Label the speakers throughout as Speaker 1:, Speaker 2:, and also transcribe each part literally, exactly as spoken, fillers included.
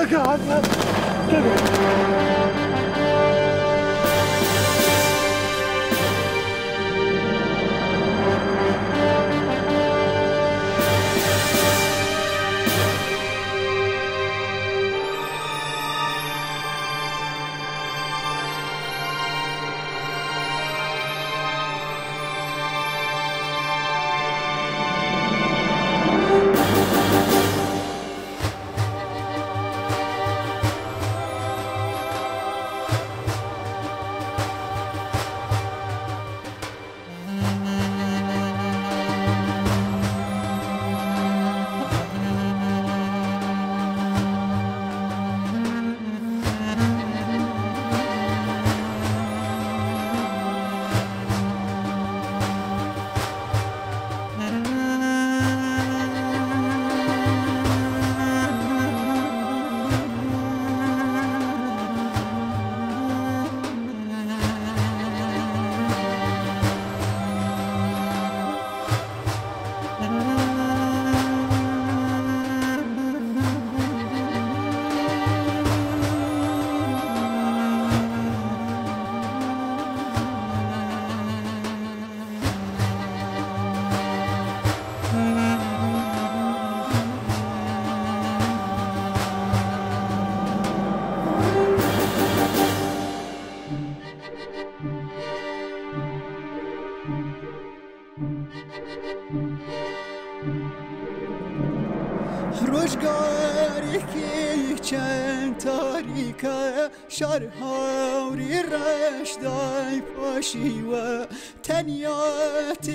Speaker 1: روزگاری که چند تاریکه شرهاری رشدای پاشی و تنیات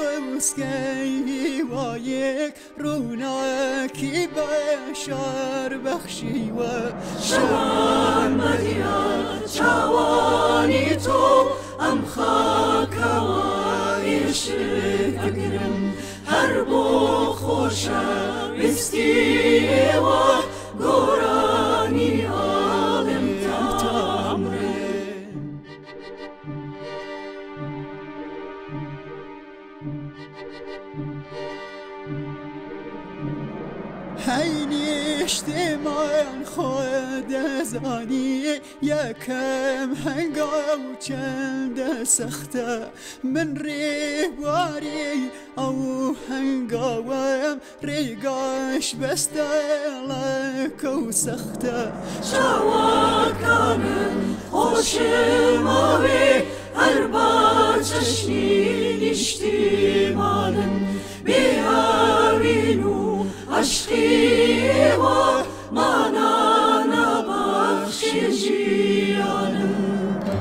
Speaker 1: روزگی و یک روناکی بشار بخشی و
Speaker 2: شوان مدیان چوانی تو ام خاکوانی شکرم هر بو خوشم وستی و گورانی عالم تامره
Speaker 1: هینیشتی من خود زانی یکم هنگاو چند سخته من ریواری او هنگاوم ریگاش بسته لکو سخته
Speaker 2: شواکانم خوشماوی هر با چشمی نشتی مانم بیاوینو عشقی و مانا نبخش جیانم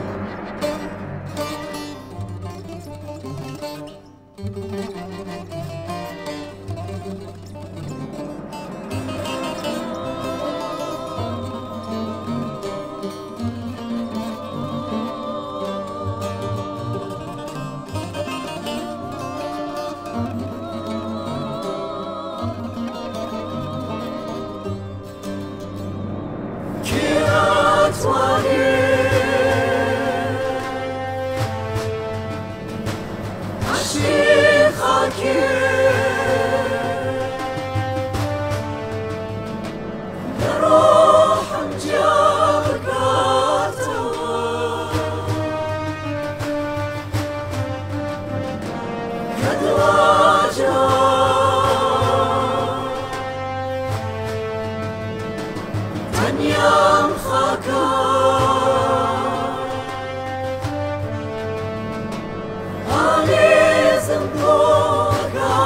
Speaker 2: يام خاكا علي زنبوكا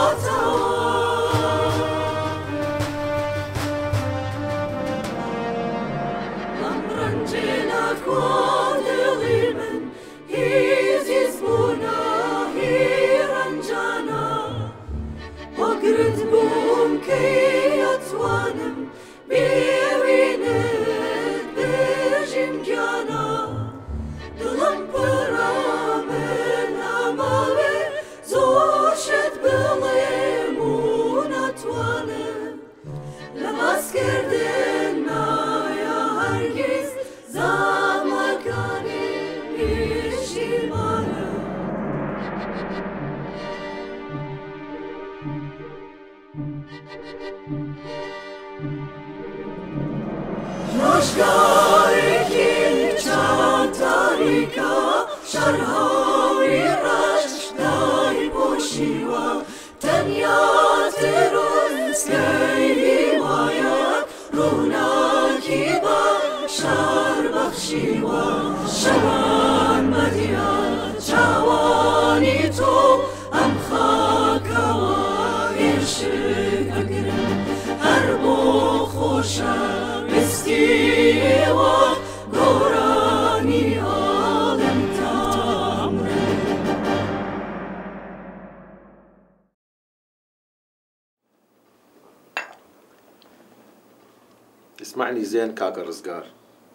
Speaker 2: لمرنجينا كون غيمن هيزي زبونا هيرنجانا وقرد بوم كي يتوانم بيوينت بجنجانا دلم برامن عمالي زوشت بليمون اتوانم لباس كردنا يا هرگز زمكاني بشيمانم Thank you. روناکی باشار بخشی و شوان مدیان چوانی تو ام خاکوا ایشک اگرم هر بو خوشم استی و گورانی آدم تامره.
Speaker 3: اسمعني زين كاكا رزقار،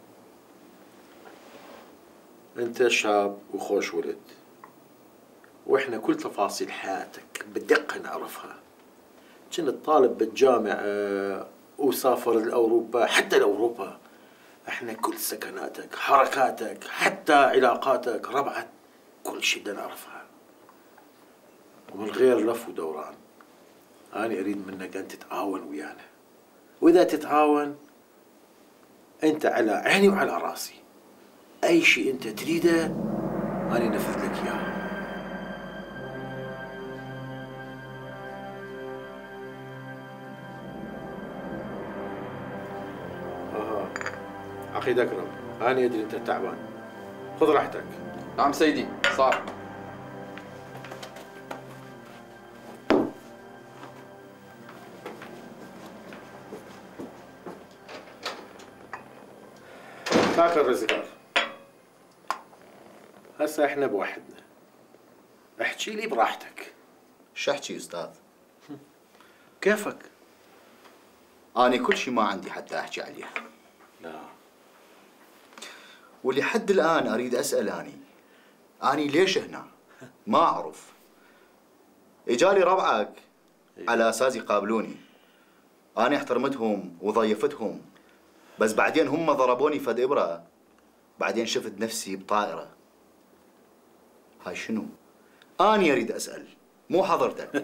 Speaker 3: انت شاب وخوش ولد، واحنا كل تفاصيل حياتك بدقة نعرفها. كنت طالب بالجامعة وسافر لأوروبا، حتى لأوروبا احنا كل سكناتك، حركاتك، حتى علاقاتك، ربعك، كل شيء بدنا نعرفها. ومن غير لف ودوران، أنا أريد منك أن تتعاون ويانا، وإذا تتعاون أنت على عيني وعلى راسي. أي شيء أنت تريده أنا أنفذ لك إياه. آها عقيد أكرم، أنا أدري أنت تعبان، خذ راحتك.
Speaker 4: نعم سيدي، صار.
Speaker 3: كاكا الرزقار، هسه احنا بوحدنا، احكي لي براحتك.
Speaker 5: شو احكي استاذ؟
Speaker 3: كيفك؟
Speaker 5: أنا كل شيء ما عندي حتى احكي عليه.
Speaker 3: لا،
Speaker 5: ولحد الآن اريد اسال اني اني ليش هنا؟ ما اعرف. اجالي ربعك على اساس يقابلوني، انا احترمتهم وضيفتهم، بس بعدين هم ضربوني فد ابره، بعدين شفت نفسي بطائره. هاي شنو؟ اني اريد اسال مو حضرتك.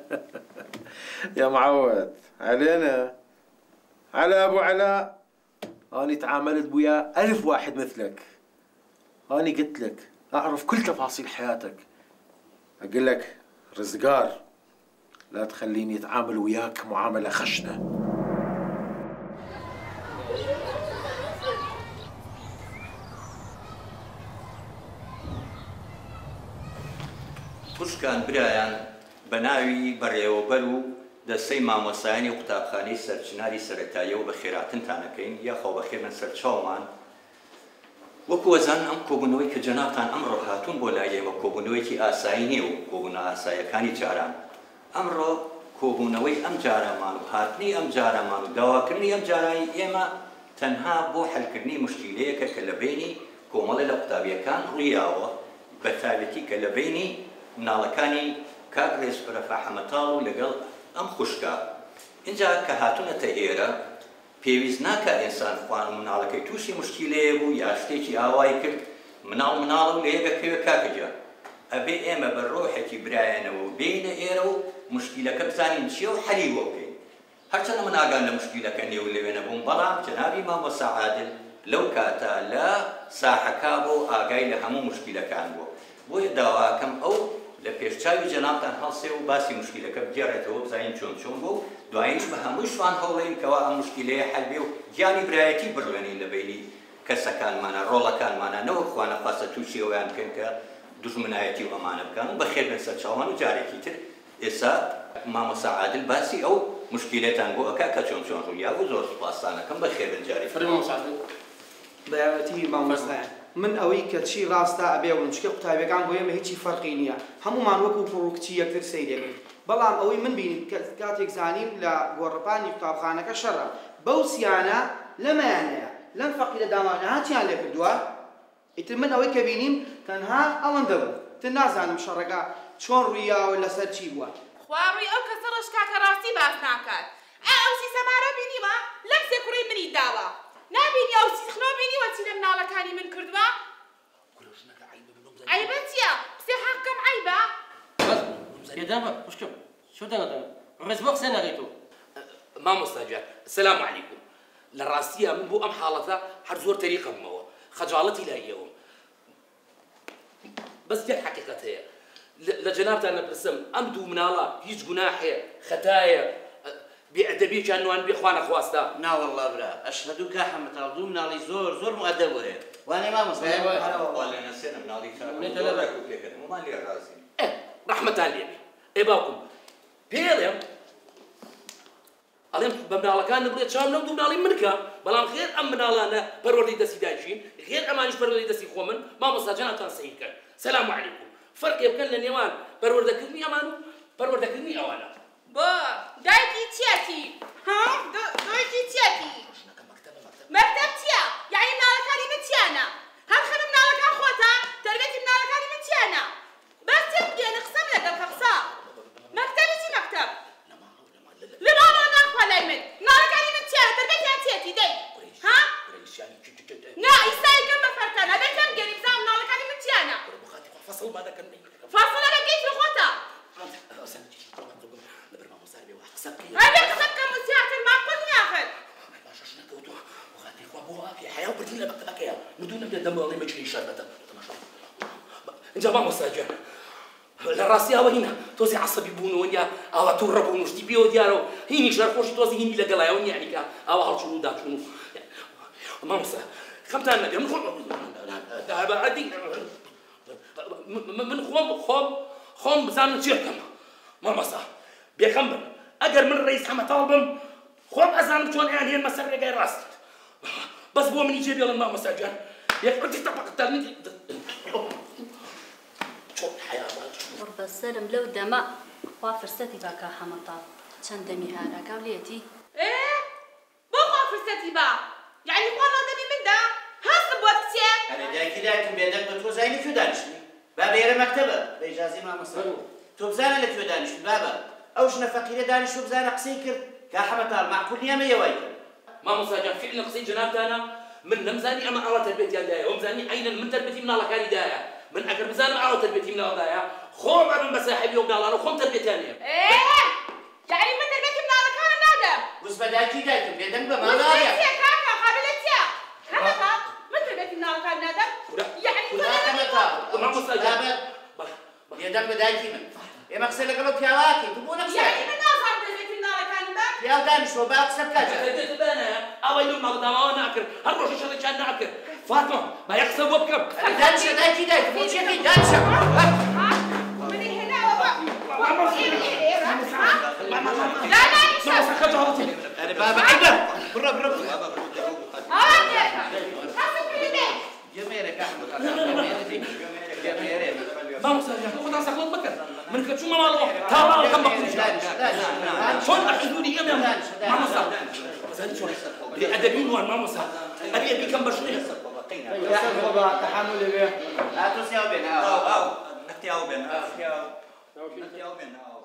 Speaker 3: يا معود علينا، على ابو علاء، اني تعاملت وياه الف واحد مثلك. اني قلت لك اعرف كل تفاصيل حياتك. اقول لك رزقار، لا تخليني اتعامل وياك معامله خشنه.
Speaker 6: خوشکان برایان بەناوی بەڕێوەبەر و دەستەی مامۆسایانی و قوتابخانەی سەرچناری سەرەتاییەوە بە خێراتنتانەکەین یاخۆ بە خێرن سەر چاومان. وەکو وەزان ئەم کۆبوونەوەی کە جەنابتان ئەمڕۆ هاتوون بۆ لای ئێمە کۆبوونەوەیەکی ئاسایی نییە و کۆبوونە ئاساییەکانی جاران. ئەمڕۆ کۆبوونەوەی ئەم جارەمان و هاتنی ئەم جارەمان و داواکردنی ئەم جارایی ئێمە تەنها بۆ حەلکردنی مشکیلەیەکە کە لە بینی کۆمەڵە لە قوتابیەکان ڕوویاوە، بە تایبەتی کە لە بینی مناڵەکانی کاک ڕێزفرە فەحەمەتاڵ و لەگەڵ ئەم خوشکە. اینجا کە هاتوونەتە ئێرە پێویست ناکە ئینسان خوان و مناڵەکەی تووشی مشکیلەیە بوو یا شتێکی ئاوای کرد مناڵ مناڵە و لە یەکەکەوێ کاکەجا ئەبێ ئێمە بە ڕۆحێکی برایەنەوە و بینە ئێرە و مشکیلەکە بزانین چییە و حەلی بۆ بکەین. هەرچەندە من ئاگان لە مشکیلەکە نێو لەوێ نەبووم، بەڵام جەنابی مامۆستا عادل لەو کاتە لە ساحەکا بۆ ئاگای لە هەموو مشکیلەکان بوو. بۆیە داواکەم ئەو لە پێشچاوی جەنابتان هەڵسێ و باسی مشکیلەکە بگێڕێتەوە بزانین چۆن چۆن بوو، دواییش بە هەمووشوان هەوڵێن کەوا ئەم مشکیلەیە حەل بێ و گیانی برایەتی بڕوێنین لە بینی کەسەکانمانە، ڕۆڵەکانمانە، نەوەک خوا نەخواستە تووشی ئەویان بکەن کە دوژمنایەتی و ئەمانە بکەن و بەخێر بن سەر چاوان و جارێکی تر ئێستا مامۆستا عادل باسی ئەو مشکیلێتان بۆ ئەکا کە چۆن چۆن ڕوویا بوو. زۆر سوپاسدانەکەم بەخێر بن جارێکی تر.
Speaker 7: بەیاوەتی مامۆستایان من ئەوەی کە چی ڕاستە ئەبێ و چکە قوتابیەکان بۆ ئێمە هیچی فەرقی نییە، هەمومان وەکو کوڕوکچی یەکتر سەیرێکن. بەڵام ئەوەی من بینیم کاتێک زانیم لە گۆڕەپانی قوتابخانەکە شەڕە بەو سیانە لەمایانەیە لەم فەقیرە دامانە هاتیان لێ کردووە. ئیتر من ئەوەی کە بینیم تەنها ئەوەندە بوو، تر نازانم شەڕەکە چۆن ڕوویاوە لەسەر چی بووە.
Speaker 8: خوا ڕووی ئەو کەسە ڕشکا کە ڕاستی باس ناکات. ئەو سیسەمارە بینیوە لەم سێ کوڕی منی داوە، نابینی ئەو سیخنۆ بینیوە چی لە مناڵەکانی من کردووە؟ عیبە چییە؟ قسێ حەقەم عیبە؟
Speaker 9: پێدابە خوشکم چۆ دەگەدەن ڕێز بۆ قسە نەڕێتۆ.
Speaker 10: مامۆستا گیان سەلام عەلیکوم. لە ڕاستیە من بۆ ئەم حاڵەتە هەر زۆر تەریقە بوومەوە، خەجاڵەتی لای ئێوەم. بەس یەک حەقیقەت هەیە لە جەنابتان نەپرسم ئەم دوو مناڵە هیچ گوناحێ خەتایە بأدبي كأنه بإخوان أخواستا.
Speaker 11: نا والله برا أشهد كاحمة تردو منالي زور زور مؤدب وهي وأنا ما مصدق
Speaker 6: والله نسينا منالي كاحمة وما لي راسي.
Speaker 10: إيه رحمة الله إيه باكم بيلهم عليهم بمنالا كان نبغى شام نودو منالي منكا بلام خير أم منالانا بروردي دسي دايشين غير أمانيش بروردي دسي خومن ما مساجنا كان صحيح كان سلام عليكم فرق يبكن لنيوان برورد كرني أمانو برورد كرني أوانا
Speaker 8: با دايكي تياتي ها دايكي تياتي مكتب تيا يعني منالا كاني متيانا هل خدم منالا كان خوتا تربيتي منالا كاني متيانا بس تبقي نقسم لك الخفصة مكتبي تي مكتب لما ما ناخذ ليمن منالا كاني متيانا تربيتي أنتياتي داي ها نا إساي كم بفرتنا بيتم جري بزام منالا كاني متيانا
Speaker 10: فصل بعد كان
Speaker 8: فصل أنا كيف خوتا هذا سكر مسيات المعقول ياخذ
Speaker 10: يا حياة وبدينا مكتبك يا بدون نبدا دم والله ما يجري شربته انت ما مساجر الراسي هو هنا توزي عصبي بونو ونيا او توربونو شتي بيو ديالو هيني شرف خوش توزي هيني لقلايا ونيا يعني كا او هل شنو داك شنو ما مسا خمت انا من خم دابا عادي من خوم خوم خوم بزان تشيكم ما مسا بيكمل اقر من الرئيس حمد طالبم خوم ازان شلون يعني المسر جاي راس بس هو من يجيب يلا ما مساجر يقعد يطبق التلميذ شو الحياه
Speaker 12: ورب السلم لو دماء وافرستي باكا حمطا شندمي هذا قوليتي
Speaker 8: ايه بو وافرستي با يعني وانا دمي من دا هاسب وقتي
Speaker 11: انا جاي كده كم بيدك بتو زيني في دانشني بابا يرى مكتبه بإجازة ما مصر تو بزانا لك في دانش بابا اوش نفقيره دانش وبزانا قصيكر كاحمطا مع كل يوم يويكر
Speaker 10: ما مساجر فعلا قصي جنابتي انا من نمزاني اما على تربيتي دايا ومزاني عينا من تربيتي من الله كان دايا من اقرب زان على تربيتي من الله دايا خوم من مساحبي وقال انا خوم تربيتي ثانيه
Speaker 8: ايه يعني من تربيتي من الله كان نادم
Speaker 11: بس بداكي دايكم بيدن بما
Speaker 8: لا
Speaker 11: لا
Speaker 8: يا كاكا قابلتيا حمطا من تربيتي من الله كان نادم يعني
Speaker 11: كل حمطا
Speaker 10: ما مساجر
Speaker 11: بيدن بداكي من يا مغسل قبل بياواكي تبون اكثر
Speaker 8: يعني من ناصر تربيتي من الله كان نادم
Speaker 11: يا دانش وباق سكاجه
Speaker 10: تربيتي انا او يوم ما قدام انا اكر هروح شغل كان ناكر فاطمه ما يحسب وبكم
Speaker 11: دانش دايكي دايكي مو شيء دانش
Speaker 8: من هنا وبا لا لا
Speaker 11: انا بابا عبده برا برا بابا
Speaker 8: هذا حسب كده
Speaker 11: يا ميرك احمد يا ميرك
Speaker 10: ما مساجر خذ على سخلط بكر من كل شو ما مالو ترى كم بقول شلون احدودي يا ما مساجر بس هذا شو الادبيين وين ما مساجر ابي ابي كم بشريه
Speaker 7: يا احمد تحمل به
Speaker 11: هاتوا سياو بين
Speaker 6: او او نحتياو بين نحتياو نحتياو بين او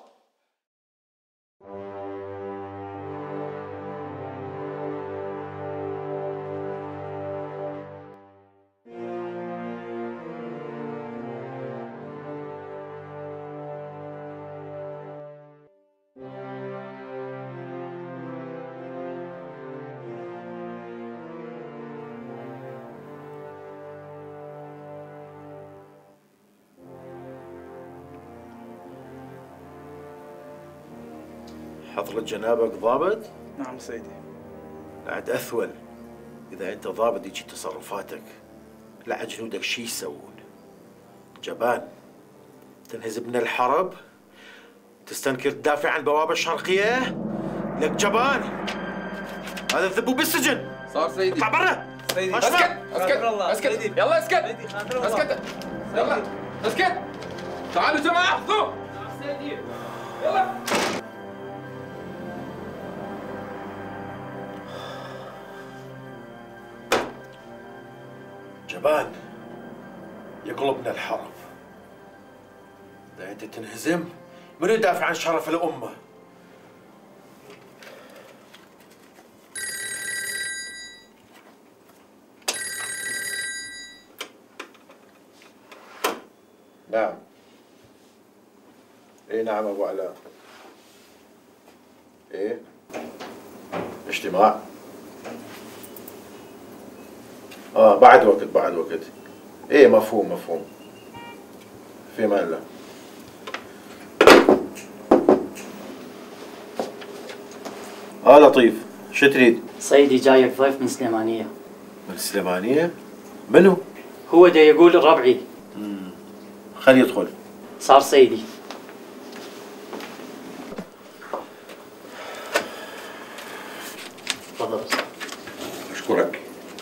Speaker 3: حضرة جنابك ضابط؟
Speaker 13: نعم سيدي.
Speaker 3: بعد أثول إذا أنت ضابط يجي تصرفاتك لا جنودك شي يسوون؟ جبان تنهزم من الحرب؟ تستنكر تدافع عن البوابة الشرقية؟ لك جبان هذا الذبو بالسجن.
Speaker 4: صار سيدي
Speaker 3: اطلع برا
Speaker 4: سيدي. اسكت اسكت اسكت يلا اسكت اسكت يلا اسكت تعالوا جماعة خذوا سيدي يلا
Speaker 3: جبان يقلبنا الحرب. إذا أنت تنهزم من يدافع عن شرف الأمة؟ نعم. اي نعم ابو علاء. ايه اجتماع. اه بعد وقت بعد وقت. ايه مفهوم مفهوم. في امان الله. اه لطيف، شو تريد؟
Speaker 13: صيدي جايك ضيف من سليمانية.
Speaker 3: من سليمانية؟ منو؟
Speaker 13: هو دا يقول ربعي.
Speaker 3: امم خليه يدخل.
Speaker 13: صار سيدي. تفضل.
Speaker 6: أشكرك.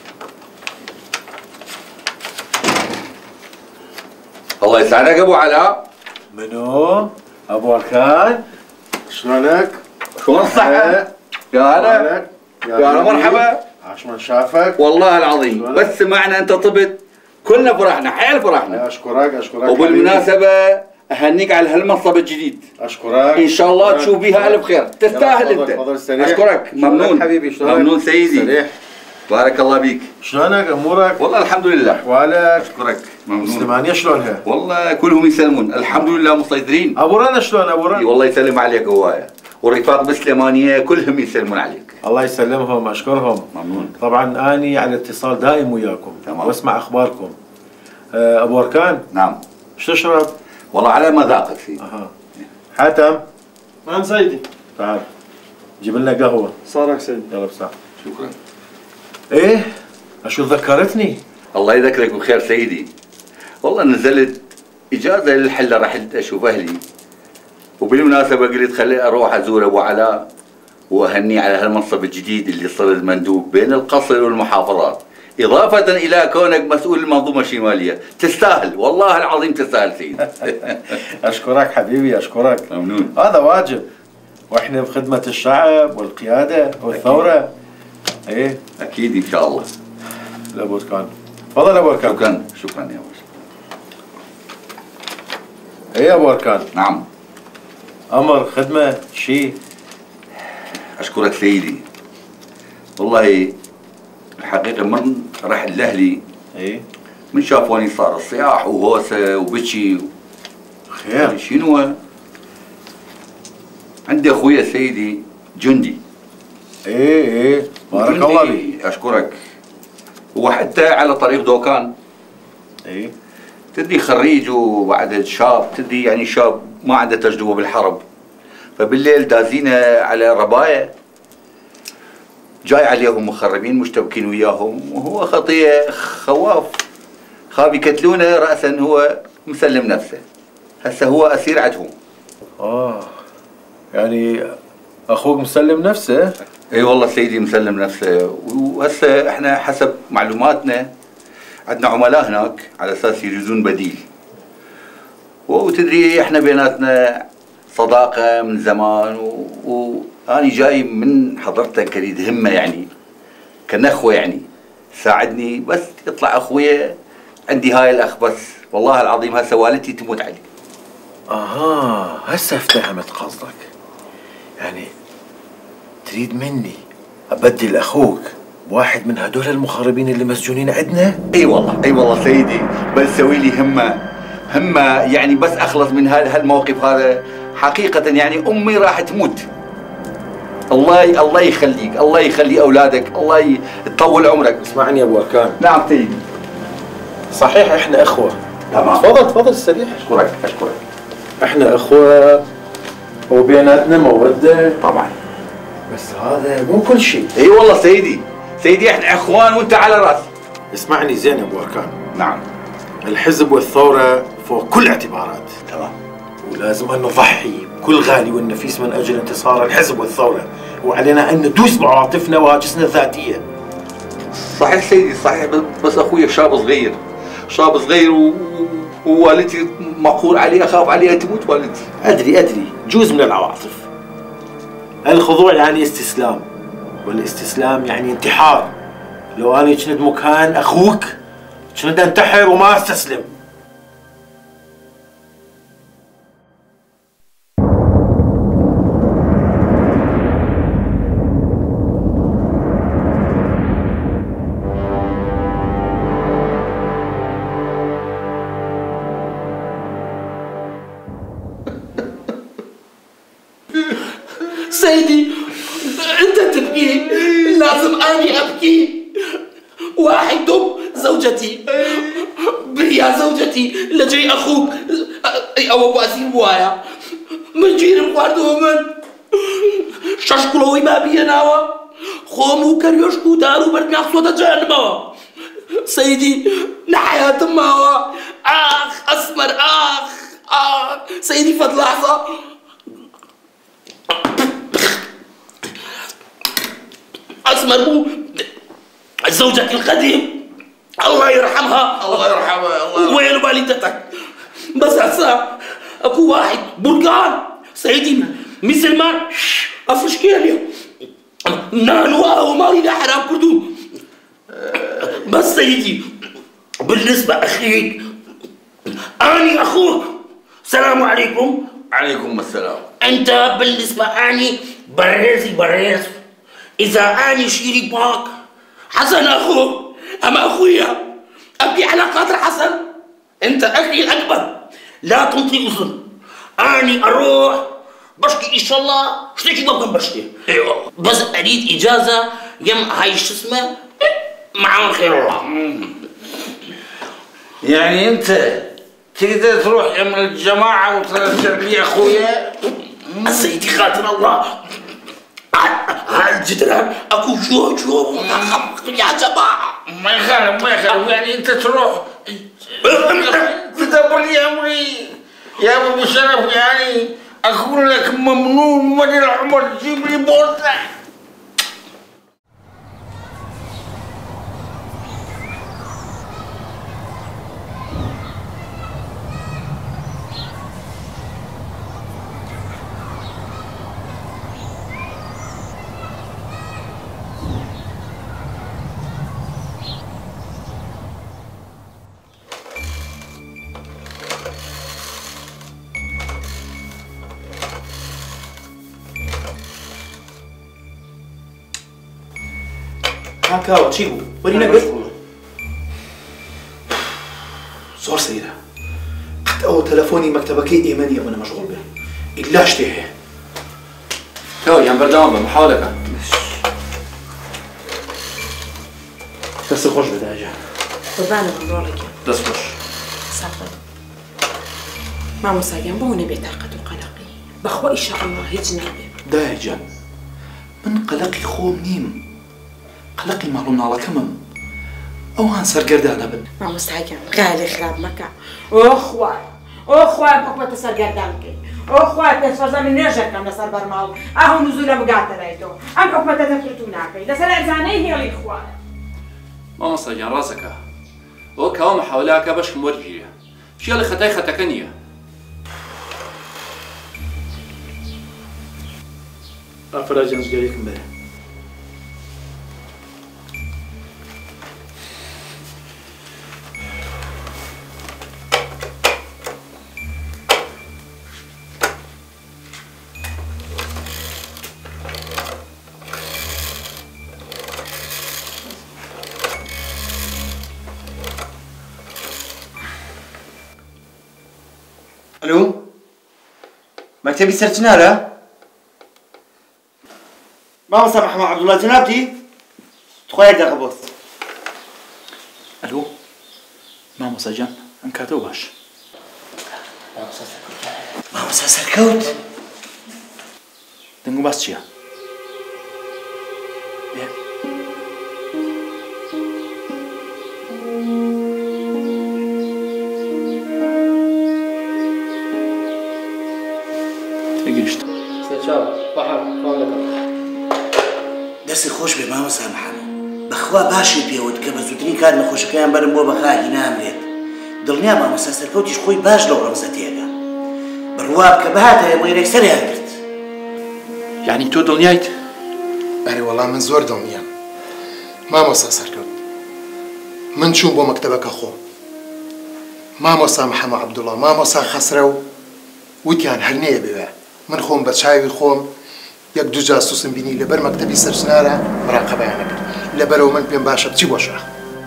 Speaker 6: الله يسعدك أبو علاء.
Speaker 3: منو؟ أبو أركان؟ شلونك؟
Speaker 6: شلون الصحة؟ يا هلا. يا هلا مرحبا.
Speaker 3: عاش من شافك.
Speaker 6: والله العظيم بس سمعنا أنت طبت كلنا فرحنا، حيل فرحنا.
Speaker 3: أشكرك أشكرك.
Speaker 6: وبالمناسبة أهنيك على هالمنصب الجديد.
Speaker 3: أشكرك.
Speaker 6: إن شاء الله تشوف بيها ألف خير، تستاهل أنت.
Speaker 3: تفضل استريح.
Speaker 6: أشكرك، ممنون
Speaker 3: حبيبي. شلونك؟
Speaker 6: ممنون سيدي.
Speaker 3: استريح.
Speaker 6: بارك الله بيك.
Speaker 3: شلونك أمورك؟
Speaker 6: والله الحمد لله.
Speaker 3: أحوالك؟
Speaker 6: أشكرك ممنون.
Speaker 3: سليمانية شلونها؟
Speaker 6: والله كلهم يسلمون، الحمد لله مسيطرين.
Speaker 3: أبو رنا شلون أبو رنا؟
Speaker 6: والله يسلم عليك هواية، والرفاق بالسليمانية كلهم يسلمون عليك.
Speaker 3: الله يسلمهم، أشكرهم.
Speaker 6: ممنون.
Speaker 3: طبعا أني على اتصال دائم وياكم.
Speaker 6: تمام.
Speaker 3: واسمع أخباركم. أبو أركان.
Speaker 6: نعم.
Speaker 3: شو تشرب؟
Speaker 6: والله على مذاقك سيدي.
Speaker 3: أها. حاتم.
Speaker 14: نعم سيدي.
Speaker 3: تعال جيب لنا قهوة.
Speaker 14: صارك سيدي.
Speaker 3: يلا بساعة.
Speaker 6: شكرا.
Speaker 3: إيه؟ أشو ذكرتني؟
Speaker 6: الله يذكرك بخير سيدي. والله نزلت إجازة للحلة، رحت أشوف أهلي، وبالمناسبة قلت خلي أروح أزور أبو علاء وأهنيه على هالمنصب الجديد اللي صار المندوب بين القصر والمحافظات، إضافة إلى كونك مسؤول المنظومة الشمالية. تستاهل والله العظيم تستاهل سيدي.
Speaker 3: أشكرك حبيبي أشكرك.
Speaker 6: ممنون.
Speaker 3: هذا واجب، وإحنا بخدمة الشعب والقيادة والثورة. إيه
Speaker 6: أكيد إن شاء الله.
Speaker 3: أبو أركان. تفضل أبو أركان.
Speaker 6: شكرا شكرا يا باشا.
Speaker 3: إيه أبو أركان.
Speaker 6: نعم.
Speaker 3: أمر خدمة شيء.
Speaker 6: أشكرك سيدي. والله الحقيقة من رحت لأهلي
Speaker 3: إيه
Speaker 6: من شافوني صار صياح وهوسة وبكي.
Speaker 3: خير
Speaker 6: شنو؟ عندي أخويا سيدي جندي.
Speaker 3: إيه إيه بارك الله بك.
Speaker 6: أشكرك. هو حتى على طريق دوكان.
Speaker 3: إيه
Speaker 6: تدري خريج وبعد شاب، تدري يعني شاب ما عنده تجربة بالحرب، فبالليل دازينه على رباية، جاي عليهم مخربين مشتبكين وياهم، وهو خطية خواف، خاف يقتلونه رأسا، هو مسلم نفسه، هسه هو أسير عندهم.
Speaker 3: آه يعني أخوك مسلم نفسه؟
Speaker 6: اي والله سيدي مسلم نفسه، وهسه احنا حسب معلوماتنا عندنا عملاء هناك على اساس يجوزون بديل. وتدري احنا بيناتنا صداقه من زمان، واني جاي من حضرتك اريد همه يعني كنخوه يعني ساعدني، بس يطلع اخويا عندي هاي الاخ بس، والله العظيم هسه والدتي تموت علي.
Speaker 3: اها هسه افتهمت قصدك، يعني تريد مني ابدل اخوك بواحد من هدول المخربين اللي مسجونين عندنا؟
Speaker 6: اي والله اي والله سيدي، بل سوي لي همه همه يعني بس اخلص من هالموقف هذا. حقيقه يعني امي راح تموت. الله الله يخليك، الله يخلي اولادك، الله يطول عمرك.
Speaker 3: اسمعني يا ابو اركان.
Speaker 6: نعم سيدي.
Speaker 3: صحيح احنا اخوه.
Speaker 6: تمام.
Speaker 3: تفضل تفضل استريح.
Speaker 6: اشكرك اشكرك.
Speaker 3: احنا اخوه وبيناتنا موده
Speaker 6: طبعا،
Speaker 3: بس هذا مو كل شيء.
Speaker 6: اي والله سيدي، سيدي احنا اخوان وانت على راسي.
Speaker 3: اسمعني زين يا ابو اركان.
Speaker 6: نعم.
Speaker 3: الحزب والثوره فوق كل اعتبارات.
Speaker 6: تمام.
Speaker 3: ولازم ان نضحي بكل غالي والنفيس من اجل انتصار الحزب والثوره، وعلينا ان ندوس بعواطفنا وهاجسنا الذاتيه.
Speaker 6: صحيح سيدي صحيح، بس اخوي شاب صغير، شاب صغير و... ووالدتي مقهور عليه، اخاف عليها تموت والدتي.
Speaker 3: ادري ادري، جزء من العواطف. الخضوع يعني استسلام، والاستسلام يعني انتحار. لو انا كنت مكان اخوك كنت انتحر وما استسلم.
Speaker 10: سيدي انت تبكي، لازم اني ابكي. واحد دب زوجتي بريا زوجتي لجي اخوك او ابو اسير بوايا من جير بواردو من شەش کوڵەوەی با بهێناوە خۆم و کەریۆشک و دار و بەرد ناخسۆتە جەهەنەمەوە سەیدی نەحەیاتم ماوە ئاخ ئەسمەر ئاخ ئاخ سەیدی فەتڵاحزە أسمر بو زوجك القديم الله يرحمها
Speaker 3: الله يرحمها الله
Speaker 10: وين والدتك بس هسا اكو واحد برقان سيدي مثل ما افرش كيليا نانو ومالي لا حرام كردو بس سيدي بالنسبة أخيك أني أخوك السلام عليكم
Speaker 3: عليكم السلام
Speaker 10: أنت بالنسبة أني بريزي بريز إذا أني شيري باك حسن أخوك أما أخويا أبي على قدر حسن أنت أخي الأكبر لا تنطي أذن أني أروح بشكي إن شاء الله شتيكي ببقى بشكي بس أريد إجازة يم هاي شو اسمه معهم خير الله
Speaker 3: يعني أنت تقدر تروح يم الجماعة وترجع لي أخويا
Speaker 10: سيدي خاطر الله هاي الجدران أكو شو شو يا جماعة
Speaker 3: ما يخالف ما يخالف يعني أنت تروح تدبر لي أمري يا أبو شرف يعني أقول لك ممنون من العمر تجيب لي بوسة
Speaker 7: هاكاوە چی بوو؟ وەری نەگوت؟ زۆر سەیرە قەت ئەوە تەلەفۆنی مەکتەبەکەی ئێمە نییە بۆ نەمەشغوڵ بێ ئیلا شتێ هەیە
Speaker 4: تەواو بەردەوام بە محاولەکە
Speaker 7: دەست خۆش بێ داژە
Speaker 8: قوربانە بڕۆڵێکی
Speaker 4: دەست خۆش
Speaker 8: سافر مامۆستاگیان بۆ نەبێت تاقەت و قەلەقی بەخوا ئیشەڵڵا هیچ نابێت
Speaker 7: دایجان من قەلەقی خۆم نیم قەلەقی ماڵ و ناڵەکەمم ئەوان سەرگەردانە بن
Speaker 8: مامۆستاگیان غالێ خراپ مەکە ئۆ خوای ئۆ خوای بکوێتە سەرگەردان بکەیت ئۆ خوای پێشفەرزە من نوێژەکەم لەسەر بەرماڵ ئاهو نزولە بگاتەرایتەوە ئەم حکومەتە دەکرێت و ناکەیت لەسەر ئەرزانەی هێڵی خوای
Speaker 4: مامۆستاگیان ڕاستەکە ئەوە کاوە محاولەکە بەشکم وەرگیرە شیاڵی خەتای خەتەکە نییە
Speaker 7: ئافراجیان زگەرێکم بەرە
Speaker 11: الو مكتبي سرچنارە مامۆستا محەممەد عەبدوڵڵا جەنابتی تخوایەک دەقە بۆست
Speaker 7: ئەلۆ مامۆستا جان ئەم کاتەوە باش
Speaker 11: مامۆستا سەرکەوت
Speaker 7: دەنگ و باس چییە؟
Speaker 11: دەستی خۆش بێ مامۆستا محەممەد بەخوا باشی پێوت کە بە زووترین کار نەخۆشەکەیان بەرم بۆ بەخاگی نامرێت دڵنیا مامۆستا سەرکەوتیش خۆی باش لەو ڕەمزە تێگا بڕوا بکە بەهاتە مۆیرێک سەریان کرد
Speaker 7: یعنی تۆ دڵنیایت؟
Speaker 14: بەری وەڵام من زۆر دڵنیام مامۆستا سەرکەوت من چووم بۆ مەکتەبەکە خۆم مامۆستا محەممەد عەبدوڵڵا مامۆستا خەسرە و وتیان هەر نەیە بوێ من خۆم بە چاوی خۆم یەک دوو جاسووسم بینی لەبەر مەکتەبی سەرچنارە مراقەبەیانە کرد لەبەرەوە من پێم باشە بچی بۆ شاخ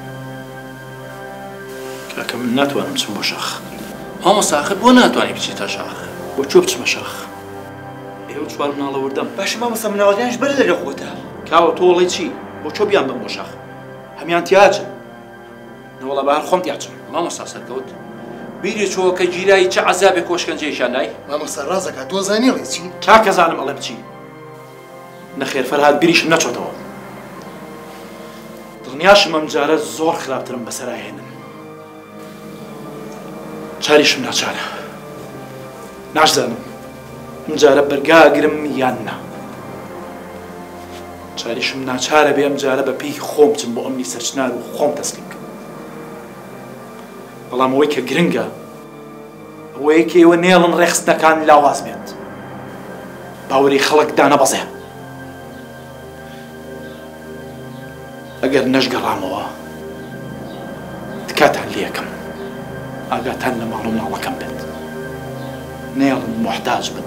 Speaker 7: کاکە من ناتوانم بچم بۆ شاخ
Speaker 4: مامۆستا ئاخر بۆ ناتوانێت بچیتە شاخ
Speaker 7: بۆ چۆ بچمە شاخ ئێوە چوار مناڵە وردەم
Speaker 11: باشە مامۆستا مناڵەکانیش بەرە لەرە خۆتە
Speaker 7: کاوە تۆ وەڵی چی بۆ چۆ بیان بم بۆ شاخ هەمیان تیاچن نەوەڵە بەهار خۆم تیاچم
Speaker 4: مامۆستا سەرکەوت بیری چۆ کە گیرایی چه عەزابێک کۆشکەنجەیشان نای
Speaker 14: مامۆستا ڕازەکە تۆ زانیڵی چی
Speaker 7: کاکە زانم ئەڵێم چی
Speaker 15: نەخێر فەرهاد بیریشم نەچۆتەوە. دڵنیاشم ئەم جارە زۆر خراپترم بەسەرهێنن. چاریشم ناچارە. ناشزانم ئەم جارە بەرگاگرم یان نا. چاریشم ناچارە بێ ئەم جارە بە پێی خۆم بچم بۆ ئەمنی سەرچنار و خۆم تەسلیم بکەم. بەڵام ئەوەی کە گرنگە ئەوەیە کە ئێوە نێڵن ڕێخستنەکان لاواز بێت. باوەڕی خەڵک دانەبەزێ. ئەگەر نەشگەڕامەوە تکاتان لێکم ئاگاتان لە ماڵ و ماڵەکەم بێت. نێڵن محتاج بن.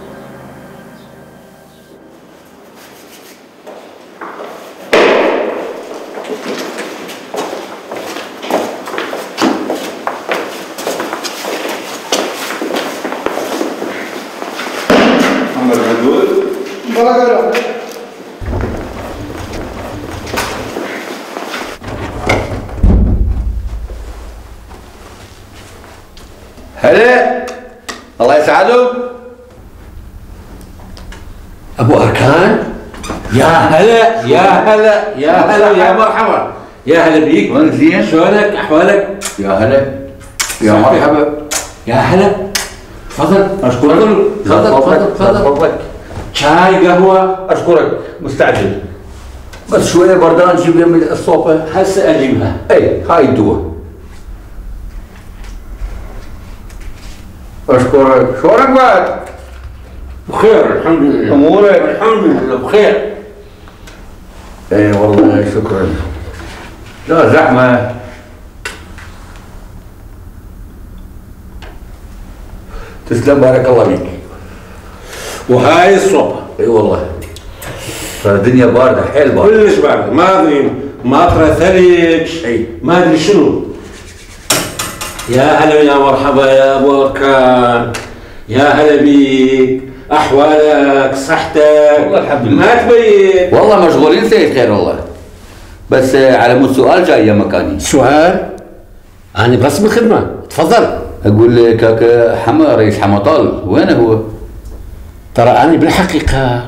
Speaker 16: هلا الله يسعدك. ابو اركان يا هلا يا هلا يا هلا يا مرحبا يا هلا بيك. وين زين؟ شلونك؟ احوالك؟ يا هلا يا مرحبا يا هلا. تفضل. اشكرك. تفضل تفضل تفضل. شاي قهوه. اشكرك مستعجل بس شويه بردان جيب لي من الصوفه هسه اجيبها. اي هاي الدواء. أشكرك. شلونك بعد؟ بخير الحمد لله. أمورك؟ الحمد لله بخير. إي والله شكرا. لا زحمة. تسلم بارك الله فيك. وهاي الصبح. إي والله. فالدنيا باردة حيل باردة. كلش باردة، ما أدري مطرة ثلج. إي ما أدري شنو. يا هلا يا مرحبا يا ابو اركان. يا هلا بيك. احوالك؟ صحتك؟ والله الحمد لله. ما تبين. والله مشغولين سيد خير والله. بس على مود سؤال جاي يا مكاني. سؤال؟ انا بس بالخدمه. تفضل. اقول لك حما رئيس حماطال وين هو؟ ترى انا بالحقيقه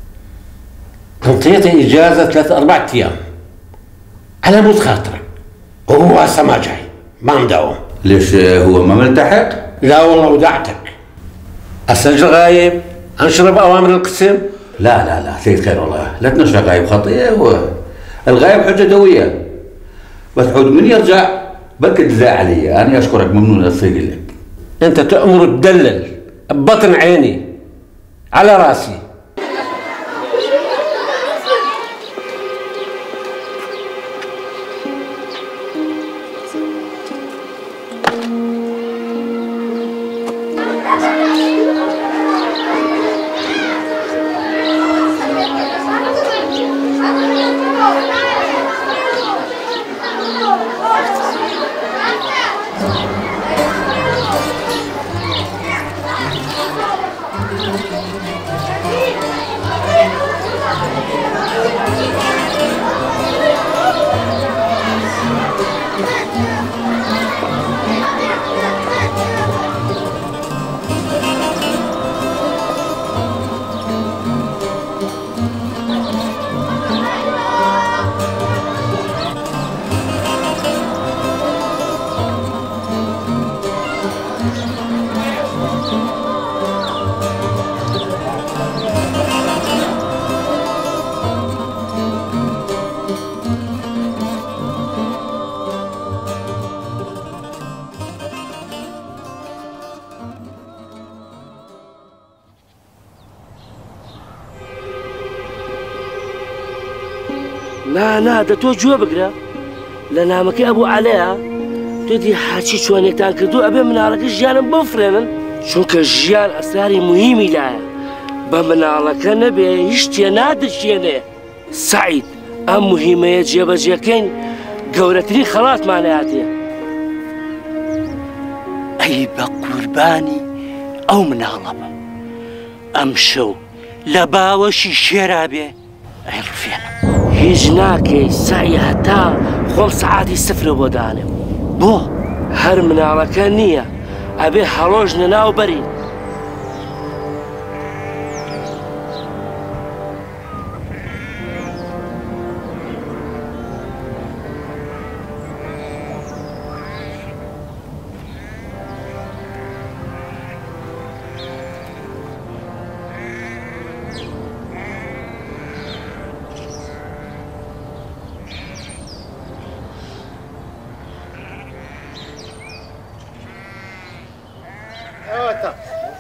Speaker 16: انطيته اجازه ثلاث اربع ايام على مود خاطرك وهو هسه ما جاي ما مداوم. ليش هو ما ملتحق؟ لا والله ودعتك. اسجل غايب؟ انشرب اوامر القسم؟ لا لا لا سيد خير والله لا تنشر غايب خطيه. هو الغايب حجه دويه بس عود من يرجع بلكي تزاع علي. انا اشكرك ممنون الصيغ لك. انت تأمر تدلل ببطن عيني على راسي.
Speaker 10: نا نا ده تۆ گوێ بگرە لە نامەکەی ئەبوو عەلەیە تۆ دی حاچی چۆنێکتان کردو ئەبێ مناڵەکە ژیانم بفرێنن چونکە ژیان ئەسراری مهمی لایە بە مناڵەکە نەبێ هیچ شتێ نادەشێنێ. سەعید ئەم مهمەیە جێبەجێکەین گەورەترین خەڵاتمانەیاتێ. ئەی بە قوربانی ئەو مناڵە بە ئەم شەو لە باوەشی شێرا بێ ئەی ڕفێنم هیچ ناکەی سعی هەتا خۆم سەعاتی سفرە بۆ دانێم. بۆ هەر مناڵەکە نییە ئەبێ هەڵۆژنە ناو بەری.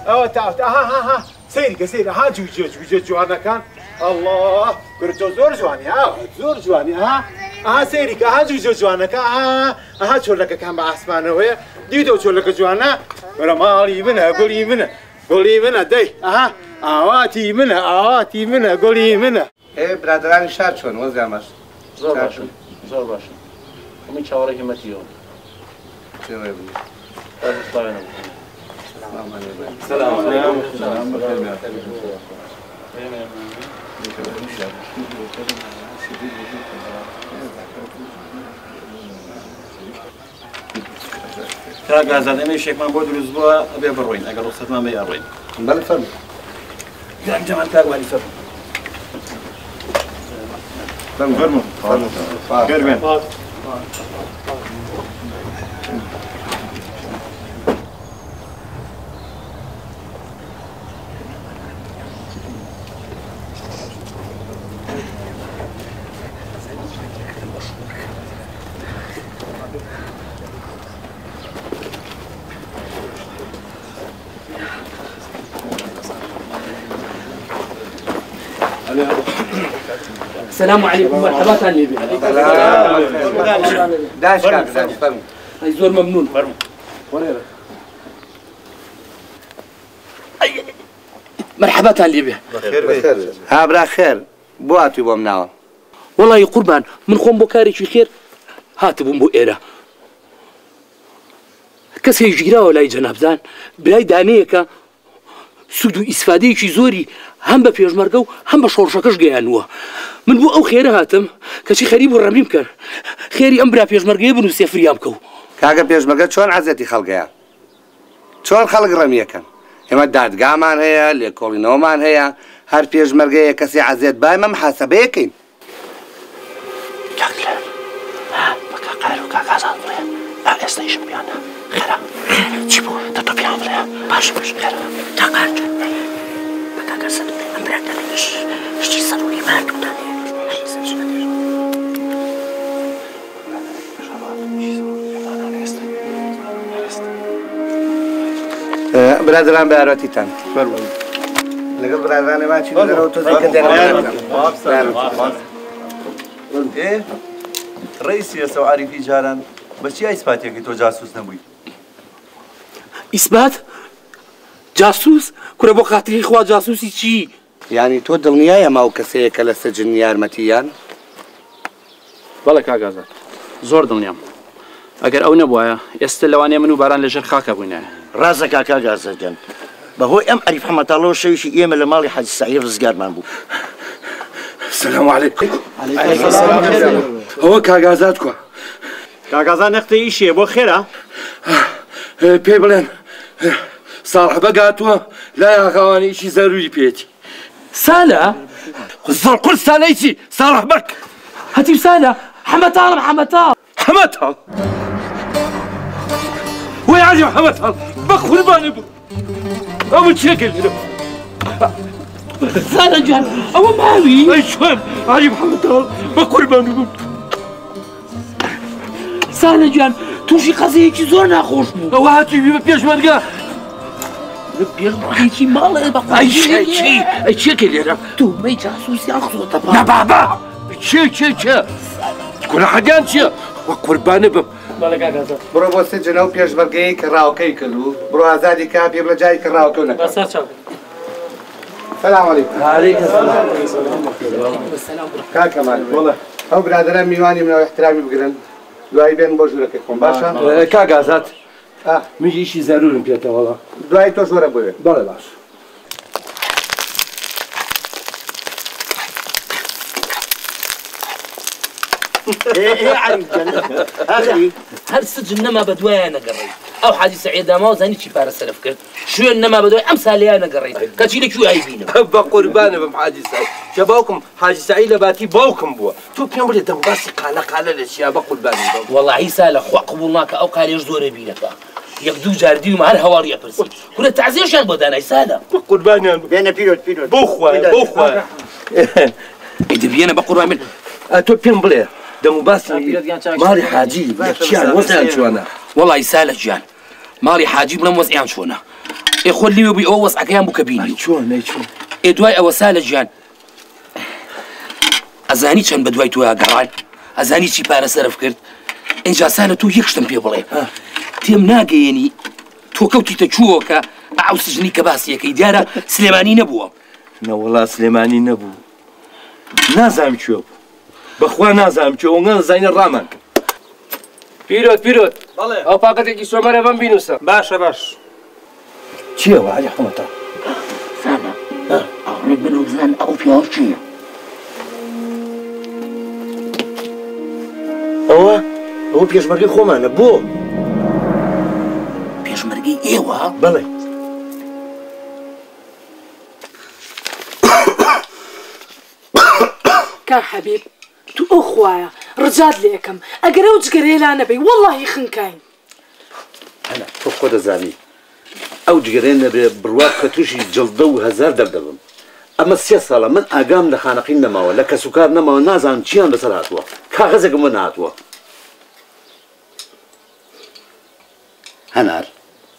Speaker 17: ئەوە تاوت ئەها ها ها سەیریکە سەیرە ها جوجێ جوجێ جوانەکان الله گرتۆ زۆر جوانی ها زۆر جوانی ها ئەها سەیریکە ها جوجێ جوانەکە ها ئەها چۆلەکەکان بە ئاسمانەوەیە دیتەوە چۆلەکە جوانە وەرە ماڵی منە گوڵی منە گوڵی منە دەی ئەها ئاواتی منە ئاواتی منە گوڵی منە
Speaker 18: ئێ برادرانی شار چۆن وەزیامەش
Speaker 10: زۆر باشن زۆر باشن هەمووی چاوەڕێکی مەتیەوە
Speaker 17: سلام علیکم
Speaker 19: کاک ئازاد ئێمە شێکمان بۆ دروست بووە ئەبێ بڕۆین ئەگەر ڕوخسەتمان بێ ئەڕۆین
Speaker 18: بەڵێ فەرموو
Speaker 19: گرم جەمان کاک وانی فەرموو
Speaker 18: فەرموو فەرموو
Speaker 19: گەرمێن
Speaker 10: السلام عليكم مرحبا ثاني بي
Speaker 18: داش كاك داش فهمت
Speaker 10: هاي زور ممنون مرحبا ثاني بي
Speaker 18: ها برا خير بو هاتووی بۆم ناوە
Speaker 10: والله قوربان من خۆم بۆ کارێکی خێر هاتبووم بۆ ئێرە کەسێک ژیراوە لای جەنابزان برای دانەیەکە سود و ئیسفادەیەکی زۆری هەم بە پێشمەرگە و هەم بە شۆڕشەکەش گەیانووە من بۆ ئەو خێرە هاتم کەچی خەریب و ڕەمیم کرد خێری ئەم برا پێشمەرگەیە بنووسێ فریام بکەو
Speaker 18: کاگە پێشمەرگە چۆن عەزەتی خەڵکەیە چۆن خەڵک ڕەمیەکەن ئێمە دادگامان هەیە لێکۆڵینەوەمان هەیە هەر پێشمەرگەیە کەسی عەزێت با ئێمە محاسەبەیەکەین
Speaker 11: کاکلێر بە کاقار و کاکازان بڵێ با ئێستا ئیشم بیانە خێرا چی بوو دەتۆ پیان بڵێ باش باش خێرا کاکار جان بە کاکە سەد ئەم برادەرێش شتی سەرۆی مردوودانێ
Speaker 18: برادران بە یارمەتیتان لەگەڵ برادرانێمان چی دەرەوە تۆ زەکە
Speaker 20: ئێ ڕئیس سیاسە و عەریفی جاران بەچی ئیسپاتێکی تۆ جاسوس نەبووی؟
Speaker 10: ئیسبات؟ جاسوس؟ کورە بۆ خاتری خوا جاسوسی چی؟
Speaker 18: یعنی تۆ دڵنیایە ماو کەسەیەکە لە سەجن یارمەتییان؟
Speaker 10: بەڵێ کاک ئازاد زۆر دڵنیام ئەگەر ئەو نەبووایە ئێستا لەوانەیە من و باران لەژێر خاکە بووینایە
Speaker 11: ڕازە کاک ئازادجان بەهۆی ئەم عەریف حەمەتاڵەوە شەویشی ئێمە لە ماڵی حاجی سەعید ڕزگارمان بوو
Speaker 19: السلام عليكم هو کاک ئازاد کووە
Speaker 17: کاک ئازاد نەختەی ئیشیە بۆ خێرا
Speaker 19: پێی بڵێن ساڵح بەگاتووە لای ئاغاوانی ئیشی زەروری پێێتی
Speaker 10: سالە؟
Speaker 19: زۆر قورس سالەی چی ساڵح بەک
Speaker 10: هەتیو سالە حەمەتاڵم حەمەتاڵ
Speaker 19: حەمەتاڵ وەی عەلی حەمەتاڵ بە قوربانێ بوو ئەوە چێکە لێرە
Speaker 10: سالە جان ئەوە ماوی
Speaker 19: ئەی شوێن عەلی حەمەتاڵ بە قوربانێ بوو
Speaker 10: سالە جان تووشی قەزەیەکی زۆر ناخۆش بوو
Speaker 19: ئەوە هاتووی بە پێشمەرگە
Speaker 10: پێشمەرگەیەکی ماڵێ بە
Speaker 19: چی ئەی چێکە لێرە
Speaker 10: تومەی جاسووسیان خۆتە
Speaker 19: نە بابا چێ چێ چێ گوناحەکان چییە وە قوربانێ بم
Speaker 18: بڕۆ بۆ سجنە و پێشمەرگەیەی کە ڕاوکەی کرد و بڕۆ ئازادی کا پێ بڵە جای کە ڕاوکە نەکە سلام علیکم کاکەمان ئەو برادرە میوانی منەوە احترامی بگرن دوایی بێن بۆ ژوورەکەی خۆم باشە
Speaker 19: کاک ئازاد من ئیشی زەرورم پێێتەوەڵە
Speaker 18: دوای تۆ زۆرە بوێ
Speaker 19: بەڵێ باش
Speaker 10: هەر سجن نەما بە دوایە نەگەڕێی ئەو حاجی سەعید داما و زانی چی پارە سەرف کرد شوێن نەما بە دوای ئەم ساڵەیە نەگەڕێی کەچی لەکوێ ئایبینم
Speaker 19: بە قوربانە بم حاجی سعید کە باوکم حاجی سعید لە باتی باوکم بووە تۆ پێم بڵێ دەمباسی قالە قالە لە چیا بە قوربانی بم
Speaker 10: وەڵاهی سالە خوا قبوڵ ناکە ئەو قالێش زۆرە بینەکە یەک دوو جار دیومە هەر هەواڵیە پرسی کورە تەعزیەشیان بۆ دانای سالە
Speaker 19: بە قوربانیان
Speaker 11: بێنە پیرۆت پیرۆت
Speaker 19: بۆ خوایە بۆ خوایە
Speaker 10: دەبیێنە بە قوربان من
Speaker 19: تۆ پێم بڵێ دەموباسی ماڵی حاجی یەکچیان وەزیان چۆنە
Speaker 10: وەڵی سالە گیان ماڵی حاجی بڵم وەزیان چۆنە ئێخۆ لێوێ بووی ئەوە وەسعەکەیان بوو کە بینی
Speaker 15: چۆن چۆن
Speaker 10: ئێ دوای ئەوە سالە گیان ئەزانی چەند بە دوای تۆ گەڕان ئەزانی چی پارە سەرف کرد ئینجا سالە تۆ یەک شتم پێ بڵێ تێم ناگەیەنی تۆ کەوتیتە چووەکە ئەو سژنی کە باسیەکەی دیارە سلێمانی نەبووە
Speaker 19: نەوەڵا سلێمانی نەبوو نازانم کوێ بوو بەخوا نازانم کوێ ئەوە زانینە ڕامان کرد
Speaker 9: پیرۆت پیرۆت ئەو پاکەتێکی سۆمەرە بەم بینوسە
Speaker 19: باشە باش چییەوە عەلی حکومەتە
Speaker 11: سامە ئەوڕێ بن و بزان ئەو پیاوە چییە
Speaker 19: ئەوە ئەوە پێشمەرگەی خۆمانە بۆ
Speaker 11: پێشمەرگەی ئێوە
Speaker 19: بەڵێ
Speaker 21: کا حەبیب تو ئەو خوایە ڕجات لێ یەکەم ئەگەر ئەو جگەرەیە لا نەبەی وەڵڵاهی خنکاین
Speaker 18: هەنا تۆ خۆ دەزانی ئەو جگەرەیە نەبێ بڕوات کە تووشی جڵدە و هەزار دەردەبم ئەمە سێ ساڵە من ئاگام لە خانەقین نەماوە لە کەسوکار نەماوە نازانم چیان بەسەر هاتووە کاغەزێکم بۆ نهاتووە هەنار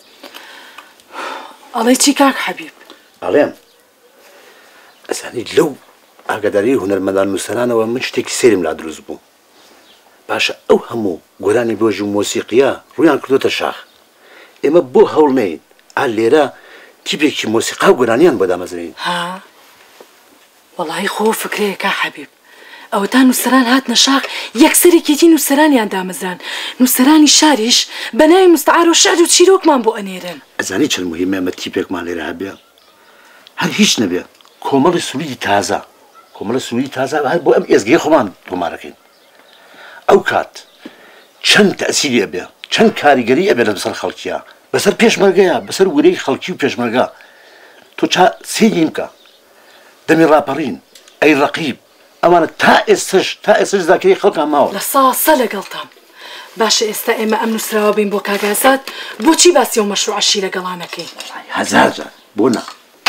Speaker 21: ئەڵێ چی کاک حەبیب
Speaker 18: ئەڵێم ئەزانی لەو ئاگاداری هونەرمەندان نووسەرانەوە من شتێکی سێرم لا دروست بوو باشە ئەو هەموو گۆرانی بۆژ و مۆسیقیە ڕویان کردوتە شاخ ئێمە بۆ هەوڵ نەین ئا لێرە تیپێکی مۆسیقا و گۆرانیان بۆ دامەزرین
Speaker 21: ها وەڵاهی خۆ فکرەیە کا حەبیب ئەوە تا نووسەران هاتنە شاخ یەکسەرێکێتی نووسەرانیان دامەزران نووسەرانی شاریش بە ناوی مستعار و شعر و چیرۆکمان بۆ ئەنێرن
Speaker 18: ئەزانی چەند موهیمە ئەمە تیپێکمان لێرە هەبێ هەر هیچ نەبێ کۆمەڵی سولوی تازە کۆمەڵە سولوی تازە هەر بۆ ئەم ئێزگەی خۆمان تۆمارەکەین ئەو کات چەند تەئسیری ئەبێ چەند کاریگەری ئەبێ لە بەسەر خەڵکیە بەسەر پێشمەرگەیە بەسەر وەرەی خەڵکی و پێشمەرگە تۆ چا سێگیم بکە دەمی ڕاپەڕین ئەی ڕەقیب ئەوانە تا ئێستش تا ئێستش زاکەی خەڵکان ماوە
Speaker 21: لە ساسە لەگەڵتان باشە ئێستا ئێمە ئەم نووسراوە بین بۆ کاگازات بۆچی باسی و مەشروعەشی لەگەڵانەکەی
Speaker 18: هەزار جار بۆ نا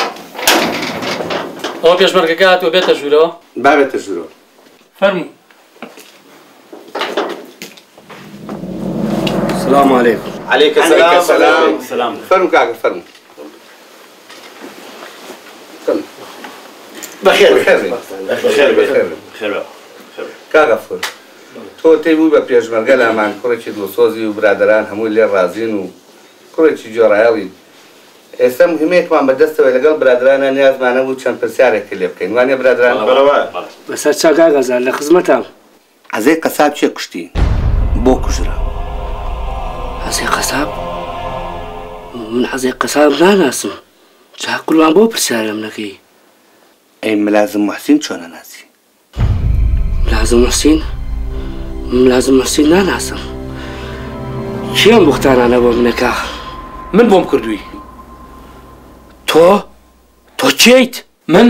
Speaker 9: ئەوە پێشمەرگەکە هاتووە بێتە ژوورەوە
Speaker 18: با بێتە ژوورەوە
Speaker 9: فەرموو
Speaker 18: السلام عليكم
Speaker 20: عليك السلام سلام سلام
Speaker 18: فرموا كاكا فرموا بخير بخير بخير بخير
Speaker 20: بخير
Speaker 18: كاكا فر تۆ تێبووی بە پێشمەرگە لامان کوڕێکی دڵسۆزی و برادران هەمووی لێ ڕازین و کوڕێکی جۆڕایەڵی ئێستا مهمەیەکمان بەدەستەوەی لەگەڵ برادرانە نیازمانە بوو چەند پرسیارێکی لێ بکەین وانێ برادران
Speaker 9: بەسەر چا کاگەزان لە خزمەتام
Speaker 18: عەزەی قەساب چێ کوشتی بۆ کوژرا
Speaker 9: حەزەی قەساب من حەزەی قەساب ناناسم چا قوربان بۆ پرسیارم نەکەی
Speaker 18: ئەی ملازم محسین چۆنە ناسی
Speaker 9: ملازم محسین ملازم محسین ناناسم چیان بوختانانە بۆ منەکە
Speaker 10: من بۆم کردووی تۆ تۆ چیت من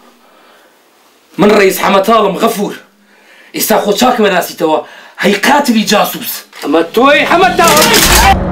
Speaker 10: من ڕئیس حەمەتاڵم غەفوور ئێستا خۆ چاکمە ناسیتەوە هەی قاتلی جاسووس
Speaker 9: ئەمە تۆی حەمەتاڵ